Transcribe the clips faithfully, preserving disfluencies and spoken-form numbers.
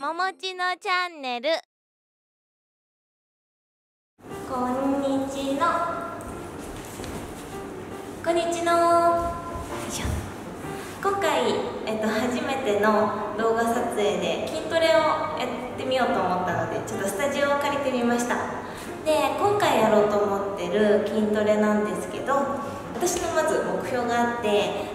ももちのチャンネル。 こんにちのこんにちのよいしょ。今回、えっと、初めての動画撮影で筋トレをやってみようと思ったので、ちょっとスタジオを借りてみました。で、今回やろうと思ってる筋トレなんですけど、私のまず目標があって、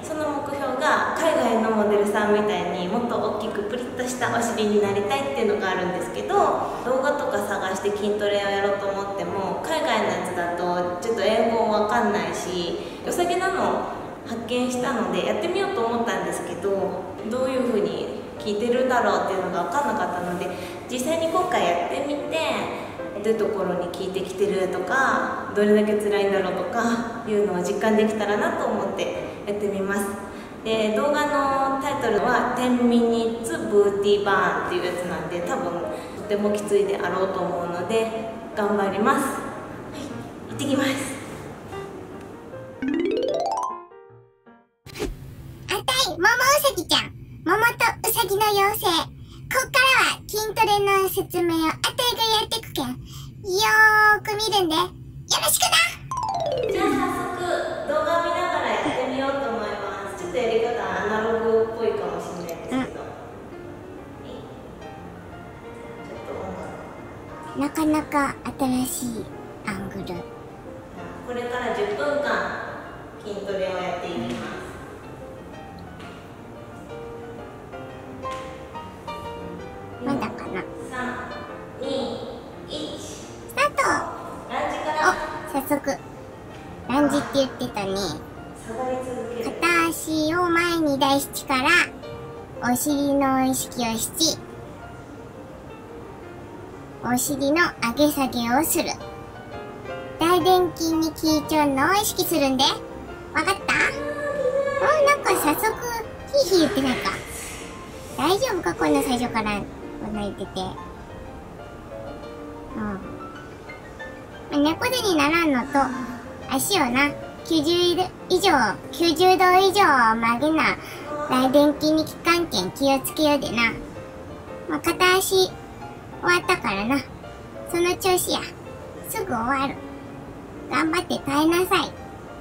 その目標が海外のモデルさんみたいにもっと大きくプリッとしたお尻になりたいっていうのがあるんですけど、動画とか探して筋トレをやろうと思っても海外のやつだとちょっと英語わかんないし、良さげなの発見したのでやってみようと思ったんですけど、どういう風に聞いてるんだろうっていうのが分かんなかったので、実際に今回やってみてどういうところに効いてきてるとか、どれだけ辛いんだろうとかいうのを実感できたらなと思ってやってみます。で、動画のタイトルはじゅうミニッツブーティーバーンっていうやつなんで、多分とてもきついであろうと思うので頑張ります。はい、行ってきます。 あたい、ももうさぎちゃん、桃とうさぎの妖精。こっからは筋トレの説明をあたいがやってくけん、よーく見るんでよろしくな。 じゃあ早速動画見ながらやってみようと思います。ちょっとやり方アナログっぽいかもしれないですけど、うん、ちょっと音楽、 なかなか新しいアングル。 これからじゅっぷんかん筋トレをやっていきます。 まだかな。 さん、に、いち、 スタート。 ランジから。 お、早速ランジって言ってたね。 下がり続ける。 片足を前に出しからお尻の意識をし、お尻の上げ下げをする。大臀筋に効いちゃうのを意識するんで、わかった？お、なんか早速ヒーヒー言ってないか。大丈夫か、こんな最初から泣いてて。うん。猫背にならんのと、足をな、きゅうじゅうど以上、きゅうじゅうど以上曲げな、大臀筋に効かんけん気をつけようでな。まあ、片足終わったからな。その調子や。すぐ終わる。頑張って耐えなさい。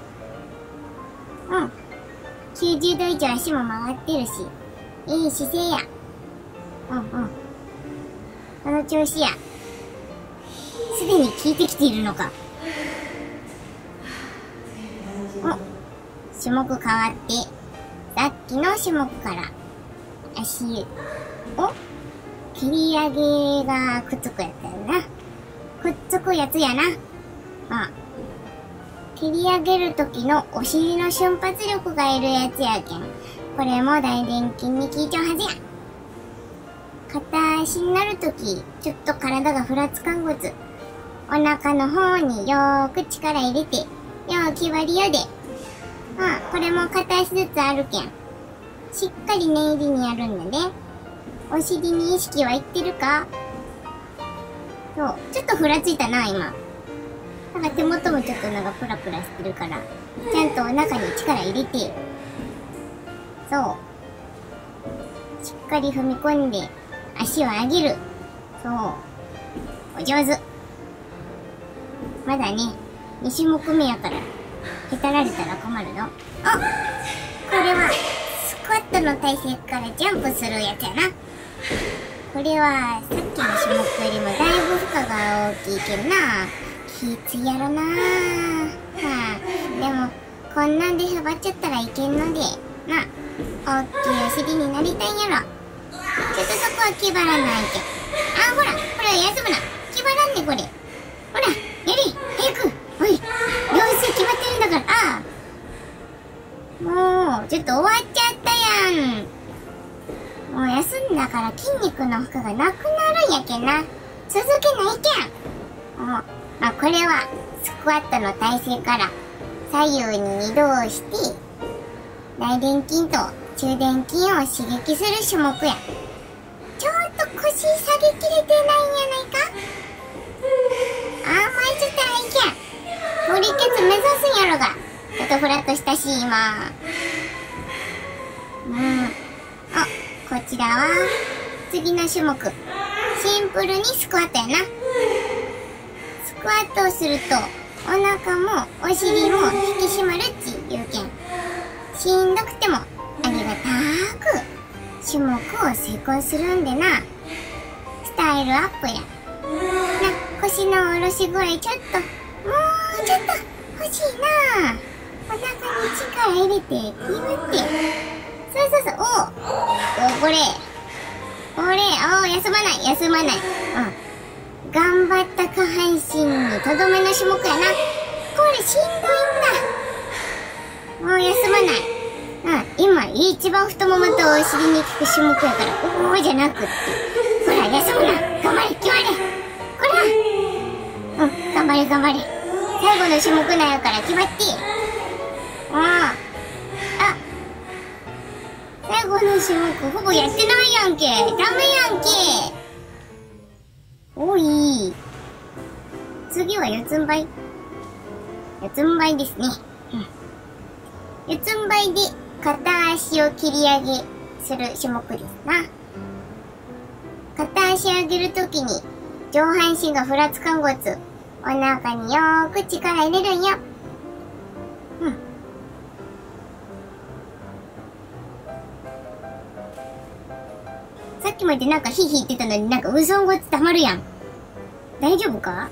うん。きゅうじゅうど以上足も曲がってるし、いい姿勢や。うんうん。その調子や。すでに効いてきているのか。お、種目変わって、さっきの種目から足を切り上げがくっつくやつやな。くっつくやつやな。うん。切り上げるときのお尻の瞬発力がいるやつやけん。これも大臀筋に効いちゃうはずや。片足になるとき、ちょっと体がふらつかんごつ。お腹の方によーく力入れて、よー決まりよで。うん、これも片足ずつあるけん。しっかり念入りにやるんだね。お尻に意識はいってるか？そう、ちょっとふらついたな、今。なんか手元もちょっとなんかプラプラしてるから、ちゃんとお腹に力入れて。そう。しっかり踏み込んで、足を上げる。そう。お上手。まだね、に種目目やから、へたられたら困るの。あ、これは、スクワットの体勢からジャンプするやつやな。これは、さっきの種目よりもだいぶ負荷が大きいけどな。きついやろな。はあ、でも、こんなんでへばっちゃったらいけんので、な。大きいお尻になりたいんやろ。ちょっとそこは気張らないけん。あ、ほら、ほら、休むな。気張らんね、これ。ほら、やり、早く。おい、両手決まってるんだから。ああ。もう、ちょっと終わっちゃったやん。もう休んだから筋肉の負荷がなくなるんやけんな。続けないけん。もう、まあ、これは、スクワットの体勢から左右に移動して、大臀筋と中臀筋を刺激する種目や。ちょっと腰下げきれてないんやないか？あー、まいちょったらいいけん。無理血目指すんやろが。ちょっとフラッとしたし、今。うん。あ、こちらは、 次の種目。シンプルにスクワットやな。スクワットをすると、お腹もお尻も引き締まるっち言うけん。しんどくても、ありがたーく、種目を成功するんでな。スタイルアップや。な、腰の下ろし具合ちょっと、もうちょっと欲しいな。お腹に力入れて、ギュって。そうそうそう、おう。お、これ。これ、おう、休まない、休まない。うん。頑張った下半身にとどめの種目やな。これしんどいんだ。もう休まない。うん、今、一番太ももとお尻に効く種目やから、おーじゃなくって。ほら、休むな。頑張れ、決まれ。ほら。うん、頑張れ、頑張れ。最後の種目なんやから決まって。ああ。あ。最後の種目、ほぼやってないやんけ。ダメやんけ。おい。次は四つん這い。四つん這いですね。うん。四つん這いで片足を切り上げする種目ですな。片足上げるときに上半身がふらつかんごつ、お腹によーく力入れるんよ。うん。さっきまでなんかヒーヒー言ってたのになんかうそんごつ溜まるやん。大丈夫か？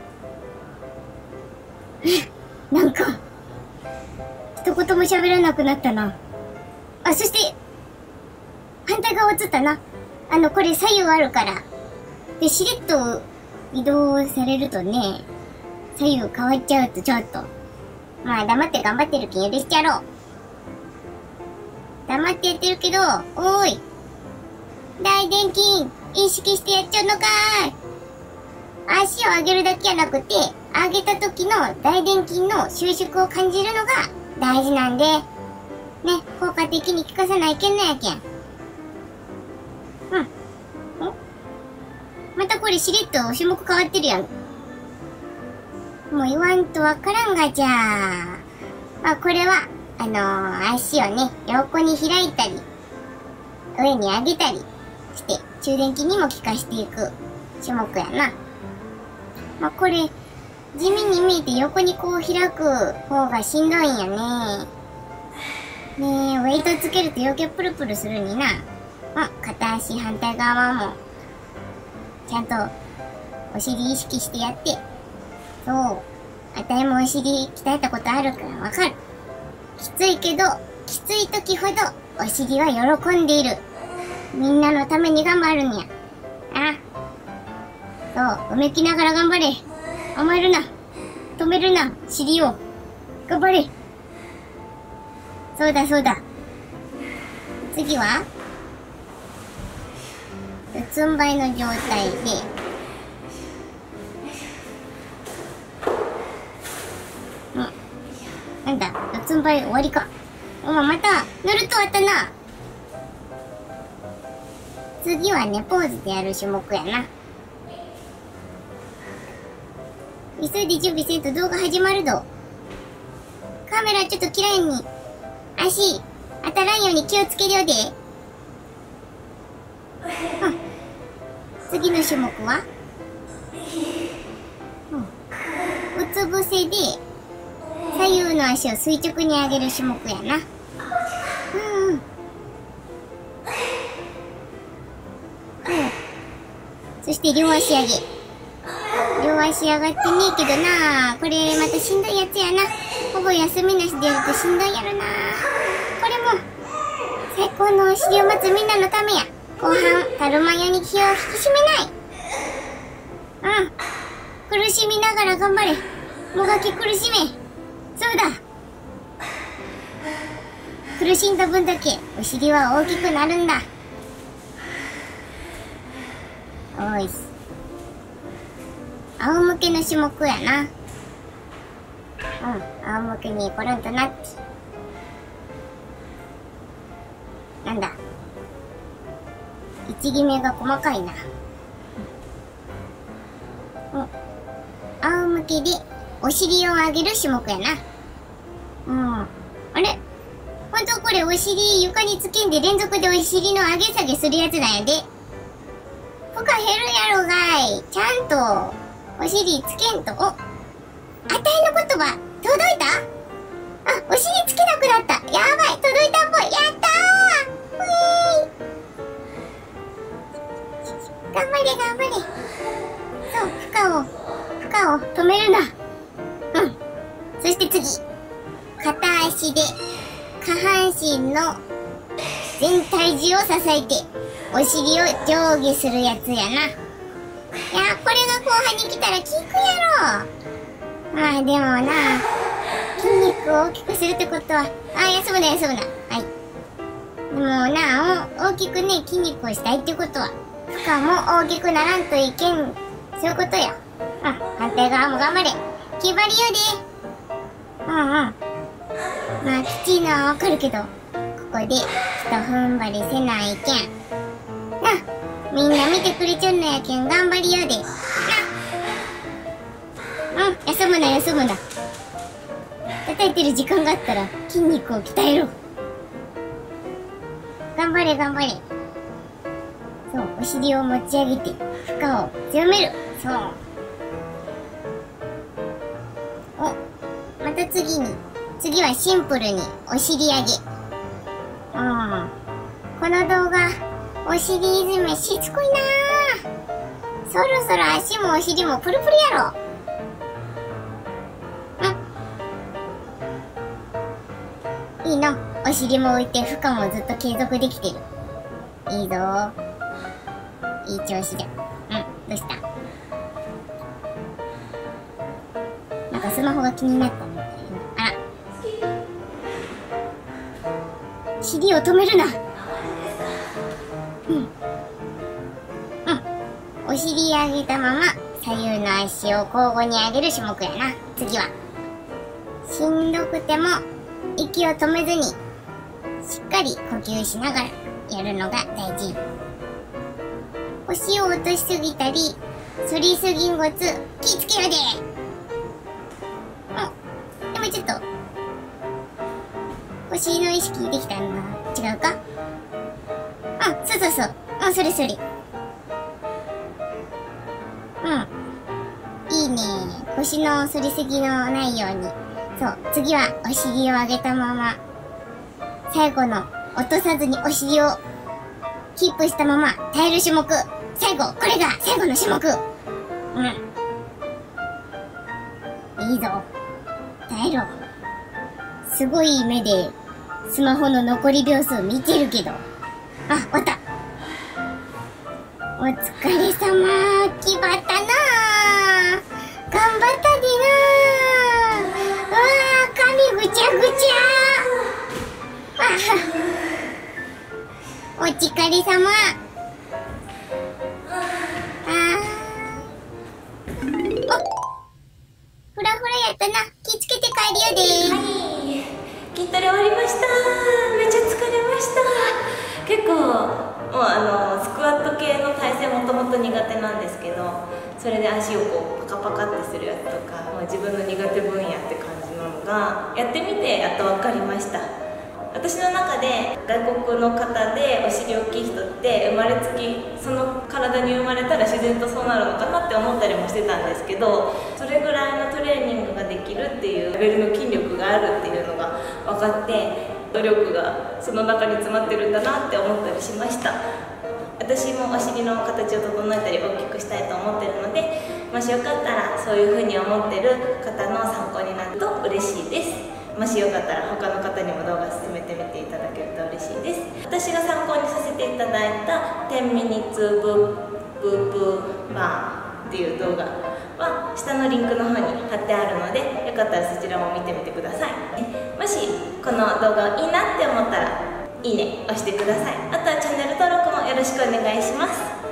なんか、一言も喋らなくなったな。あ、そして、反対側映ったな。あの、これ左右あるから。で、しれっと移動されるとね、左右変わっちゃうとちょっと。まあ、黙って頑張ってるけん許しちゃろう。黙ってやってるけど、おーい。大臀筋、意識してやっちゃうのかーい。足を上げるだけじゃなくて、上げた時の大臀筋の収縮を感じるのが大事なんで、ね、効果的に効かさないけんのやけん。うん。ん？またこれしれっと種目変わってるやん。もう言わんとわからんがじゃあ。まあこれは、あのー、足をね、横に開いたり、上に上げたりして、中臀筋にも効かしていく種目やな。まあこれ、地味に見えて横にこう開く方がしんどいんやね。ねえ、ウェイトつけると余計プルプルするにな。あ、片足反対側も、ちゃんとお尻意識してやって。そう。あたいもお尻鍛えたことあるからわかる。きついけど、きつい時ほどお尻は喜んでいる。みんなのために頑張るんや。あ。そう、うめきながら頑張れ。甘えるな。止めるな、尻を。頑張れ。そうだそうだ。次は四つん這いの状態で、うん。なんだ、四つん這い終わりか。おま、また、乗るとあったな。次はね、ポーズでやる種目やな。急いで準備せんと動画始まるぞ。カメラちょっと嫌いに。足、当たらんように気をつけるよで。うん。次の種目はうん。うつ伏せで、左右の足を垂直に上げる種目やな。うんうん。うん。そして両足上げ。両足上がってねえけどな。これまたしんどいやつやな。ほぼ休みなしでやるとしんどいやろな。これも最高のお尻を待つみんなのためや。後半たるまように気を引き締めない。うん。苦しみながら頑張れ。もがき苦しめ。そうだ。苦しんだ分だけお尻は大きくなるんだ。おいっす。仰向けの種目やな。うん、仰向けにコロンとなって。なんだ。位置決めが細かいな。うん。仰向けでお尻を上げる種目やな。うん。あれ？ほんとこれお尻床につけんで連続でお尻の上げ下げするやつなんやで。 負荷減るやろがい。ちゃんとお尻つけんと。お、あたいの言葉届いた？あ、お尻つけなくなった。やばい、届いたっぽい。やったー。うえーい。頑張れ頑張れ。そう、負荷を負荷を止めるな。うん。そして次、片足で下半身の全体重を支えてお尻を上下するやつやな。いや、これが後半に来たら効くやろ。まあでもな、筋肉を大きくするってことは、あ、休むな休むな。はい。でもな、お大きくね、筋肉をしたいってことは、負荷も大きくならんといけん。そういうことや。うん、反対側も頑張れ。気張りやで。うんうん。まあ、きついのはわかるけど、ここで、ひと踏ん張りせないけん。な、みんな見てくれちょんのやけん、頑張りやで。な。うん、休むな休むな。叩いてる時間があったら、筋肉を鍛えろ。頑張れ頑張れ。そう、お尻を持ち上げて、負荷を強める。そう。お、また次に。次はシンプルにお尻上げ。うん。この動画、お尻いずめしつこいなー。そろそろ足もお尻もプルプルやろ。うん。いいの。お尻も浮いて負荷もずっと継続できてる。いいぞー。いい調子じゃ。うん。どうした？なんかスマホが気になったみたいな。あら。尻を止めるな。うん。うん。お尻上げたまま左右の足を交互に上げる種目やな。次は。しんどくても息を止めずにしっかり呼吸しながらやるのが大事。腰を落としすぎたり反りすぎんごつ気ぃつけやで。うん。でもちょっと腰の意識できたのが違うか？うん、そうそうそう。うん、それそれ。うん。いいね。腰の反りすぎのないように。そう。次はお尻を上げたまま。最後の落とさずにお尻をキープしたまま耐える種目。最後、これが最後の種目。うん。いいぞ。耐えろ。すごい目でスマホの残り秒数見てるけど。あ、終わった。お疲れ様。気張ったなぁ。頑張ったでなぁ。うわぁ、髪ぐちゃぐちゃ。あお疲れ様。あー。お、ふらふらやったな。気つけて帰るよでー。 はい、筋トレ終わりました。めっちゃ疲れました。結構もうあのスクワット系の体勢もともと苦手なんですけど、それで足をこうパカパカってするやつとか、もう自分の苦手分野って感じなのがやってみてやっと分かりました。私の中で外国の方でお尻大きい人って生まれつきその体に生まれたら自然とそうなるのかなって思ったりもしてたんですけど、それぐらいのトレーニングができるっていうレベルの筋力があるっていうのが分かって、努力がその中に詰まってるんだなって思ったりしました。私もお尻の形を整えたり大きくしたいと思ってるので、もしよかったらそういうふうに思ってる方の参考になると嬉しいです。もしよかったら他の方にも動画進めてみていただけると嬉しいです。私が参考にさせていただいたじゅうミニッツブブブバーっていう動画は下のリンクの方に貼ってあるので、よかったらそちらも見てみてください。もしこの動画いいなって思ったらいいね押してください。あとはチャンネル登録もよろしくお願いします。